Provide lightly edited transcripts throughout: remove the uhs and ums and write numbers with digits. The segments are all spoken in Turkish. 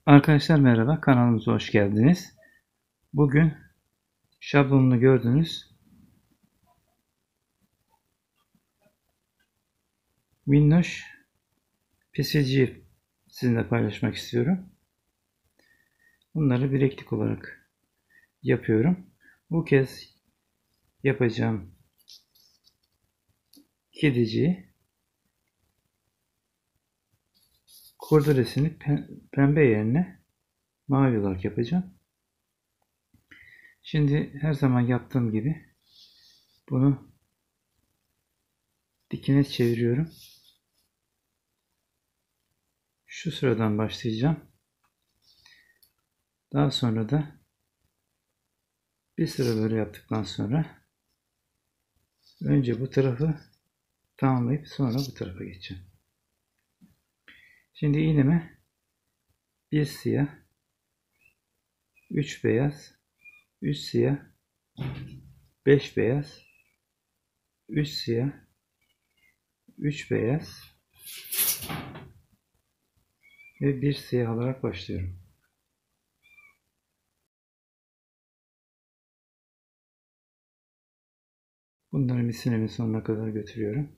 Arkadaşlar merhaba, kanalımıza hoş geldiniz. Bugün şablonunu gördüğünüz minnoş PCC'yi sizinle paylaşmak istiyorum. Bunları bileklik olarak yapıyorum. Bu kez yapacağım kediciyi kurdelesini pembe yerine mavi olarak yapacağım. Şimdi her zaman yaptığım gibi bunu dikine çeviriyorum. Şu sıradan başlayacağım. Daha sonra da bir sıra böyle yaptıktan sonra önce bu tarafı tamamlayıp sonra bu tarafa geçeceğim. Şimdi iğneme bir siyah, 3 beyaz, 3 siyah, 5 beyaz, 3 siyah, 3 beyaz ve 1 siyah alarak başlıyorum. Bunları misinemin sonuna kadar götürüyorum.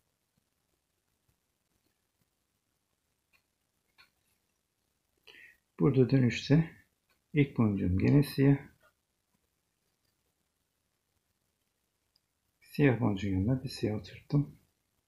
Burada dönüşte ilk boncuğum gene siyah. Siyah boncuğun yanına bir siyah oturttum.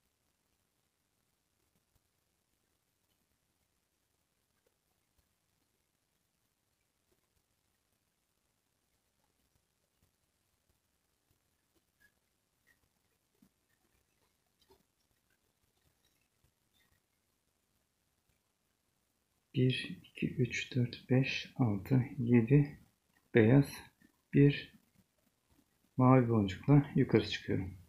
Bir, iki, üç, dört, beş, altı, yedi beyaz, bir mavi boncukla yukarı çıkıyorum.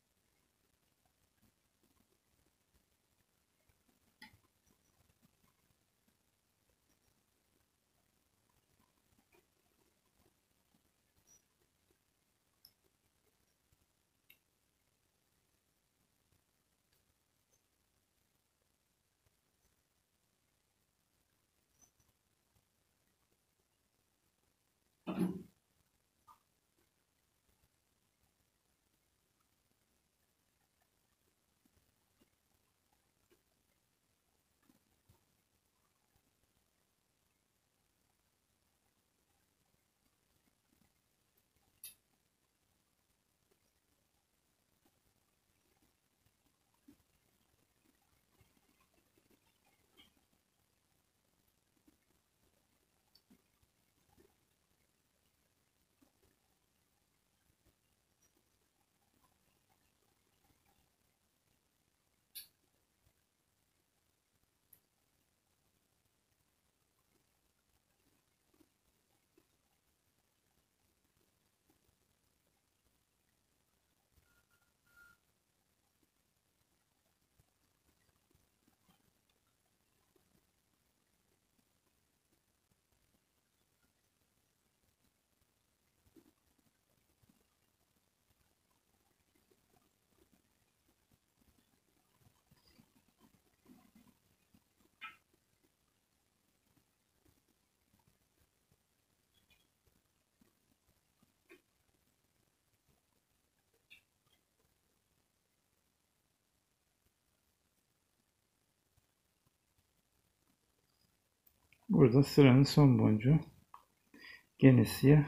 Burada sıranın son boncuğu gene siyah.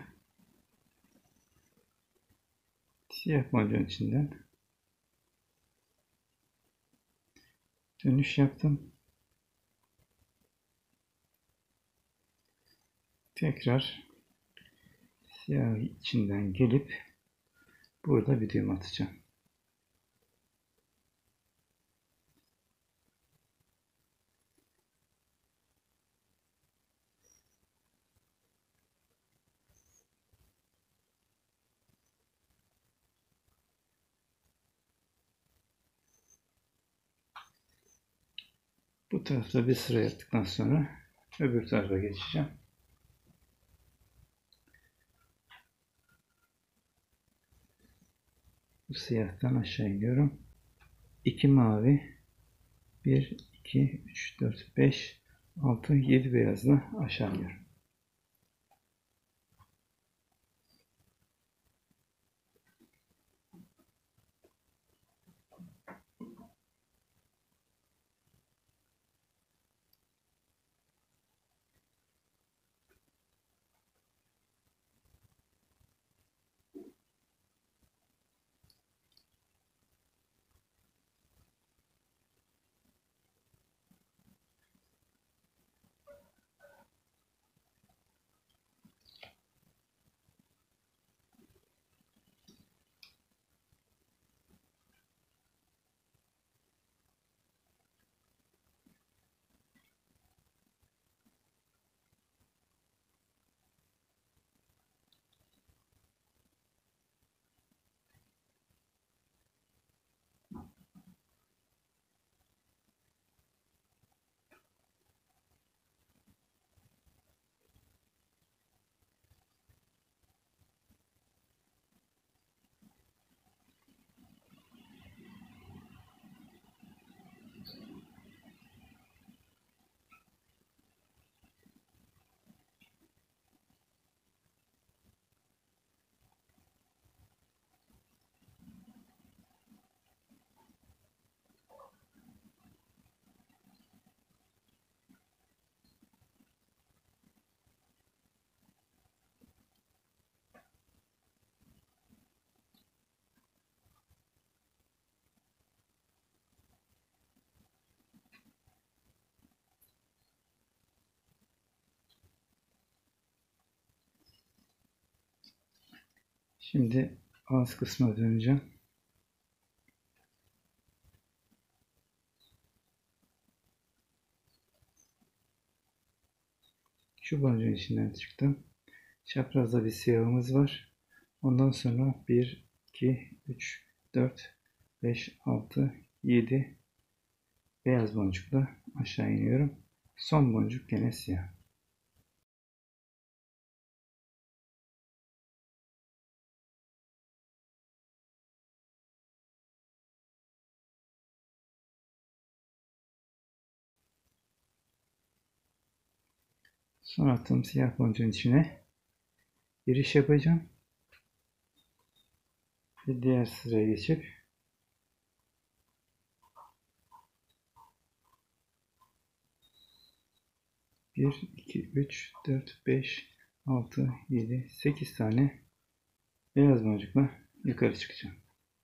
Siyah boncuğun içinden dönüş yaptım. Tekrar siyah içinden gelip burada bir düğüm atacağım. Bu tarafta bir sıra yaptıktan sonra öbür tarafa geçeceğim. Bu siyahtan aşağı iniyorum. 2 mavi, 1, 2, 3, 4, 5, 6, 7 beyazla aşağı iniyorum. Şimdi ağız kısmına döneceğim. Şu boncuğun içinden çıktım. Çaprazda bir siyahımız var. Ondan sonra 1, 2, 3, 4, 5, 6, 7 beyaz boncukla aşağı iniyorum. Son boncuk gene siyah. Son attığım siyah boncuğun içine giriş yapacağım. Ve diğer sıraya geçip bir, iki, üç, dört, beş, altı, yedi, 8 tane beyaz boncukla yukarı çıkacağım.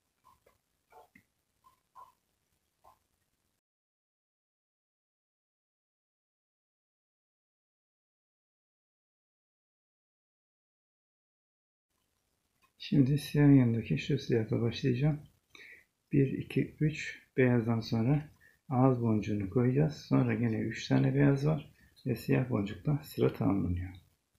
Şimdi siyahın yanındaki şu siyahla başlayacağım. 1, 2, 3 beyazdan sonra ağız boncuğunu koyacağız. Sonra gene 3 tane beyaz var ve siyah boncukla sıra tamamlanıyor.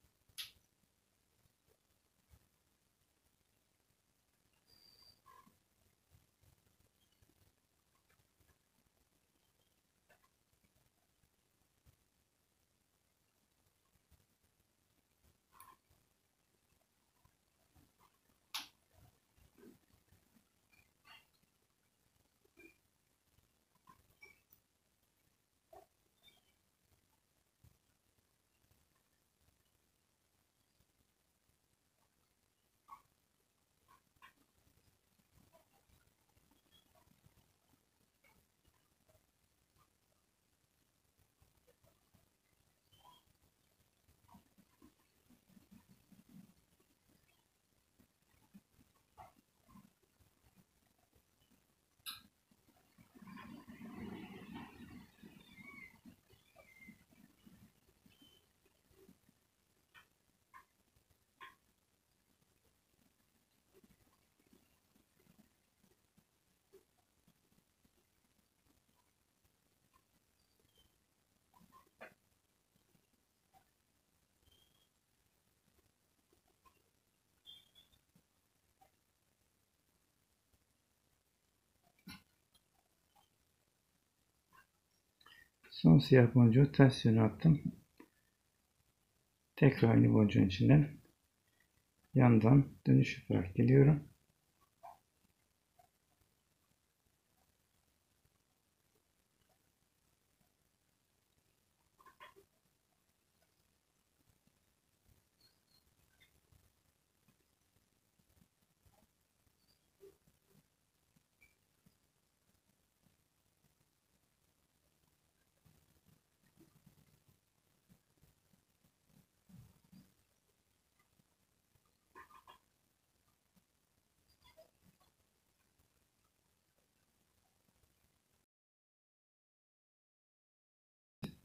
Son siyah boncuğu ters yöne attım. Tekrar aynı boncuğun içinden yandan dönüş yaparak geliyorum.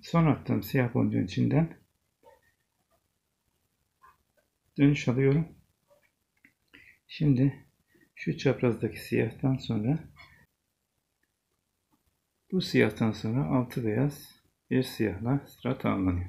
Son attığım siyah boncuğun içinden dönüş alıyorum. Şimdi şu çaprazdaki siyahtan sonra bu siyahtan sonra 6 beyaz bir siyahla sıra tamamlanıyor.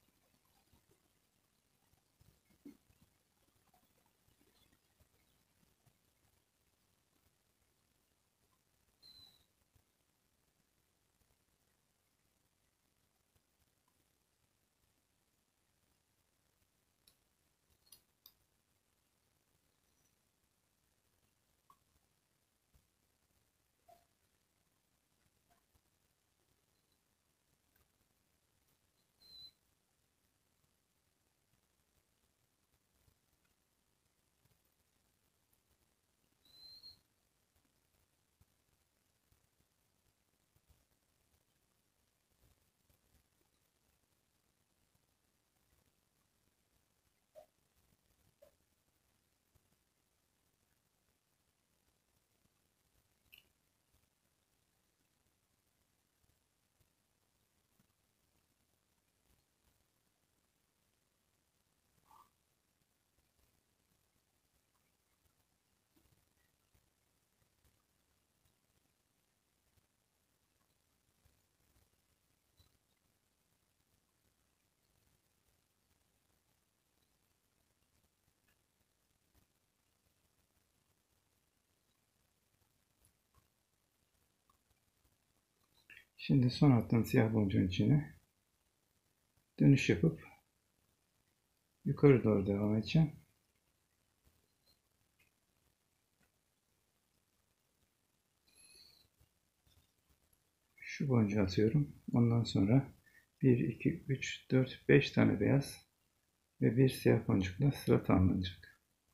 Şimdi son attığım siyah boncuğun içine dönüş yapıp yukarı doğru devam edeceğim. Şu boncuğu atıyorum. Ondan sonra 1, 2, 3, 4, 5 tane beyaz ve bir siyah boncukla sıra tamamlanacak.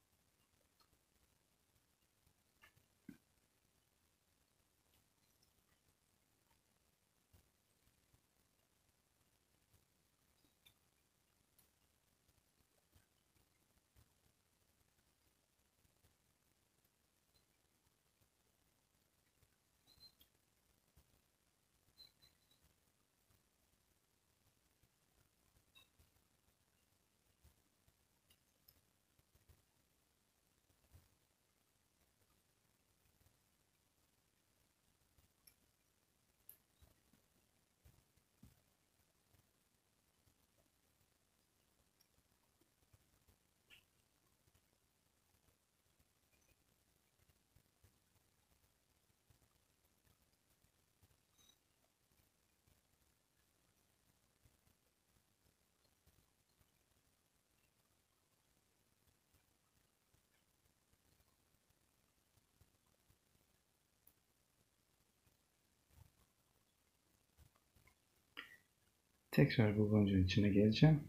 Tekrar bu boncuğun içine geleceğim.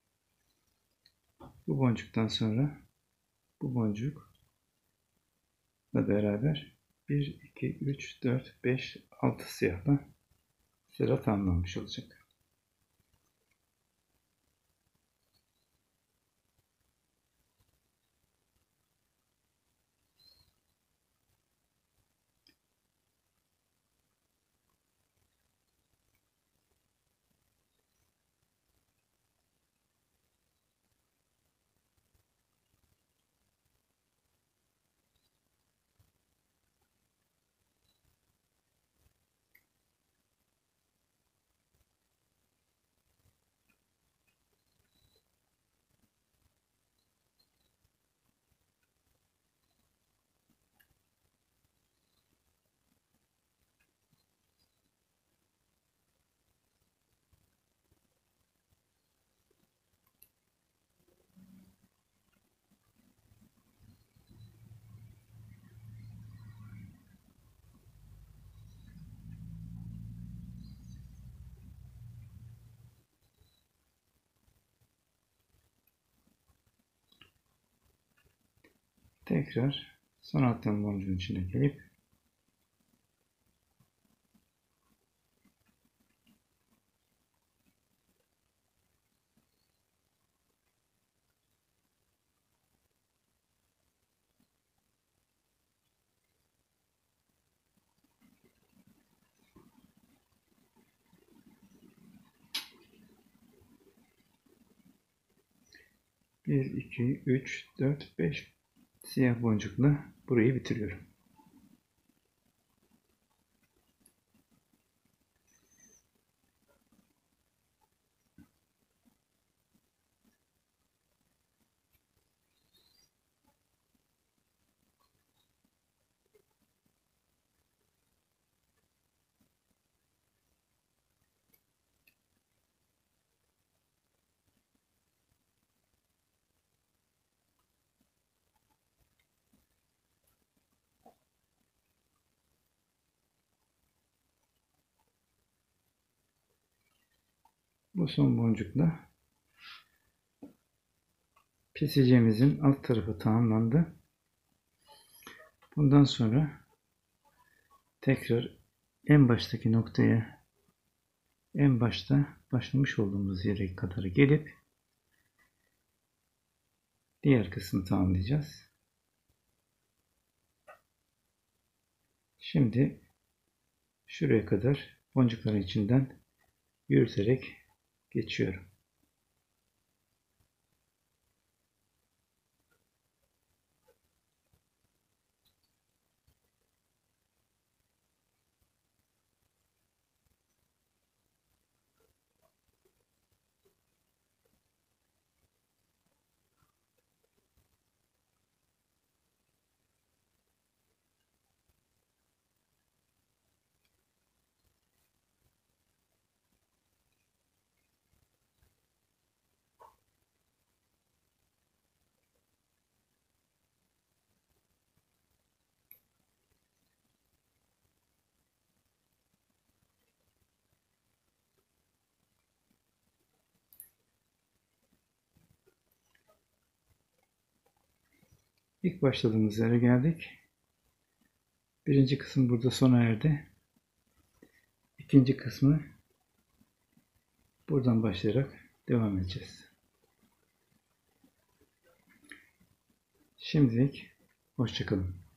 Bu boncuktan sonra bu boncukla beraber 1, 2, 3, 4, 5, 6 siyahla sıra tamamlanmış olacak. Tekrar son attığım boncuğun içine gelip 1, 2, 3, 4, 5 siyah boncukla burayı bitiriyorum. Bu son boncukla keseceğimizin alt tarafı tamamlandı. Bundan sonra tekrar en baştaki noktaya, en başta başlamış olduğumuz yere kadar gelip diğer kısmı tamamlayacağız. Şimdi şuraya kadar boncukların içinden yürüterek geçiyorum. İlk başladığımız yere geldik. Birinci kısım burada sona erdi. İkinci kısmı buradan başlayarak devam edeceğiz. Şimdilik hoşça kalın.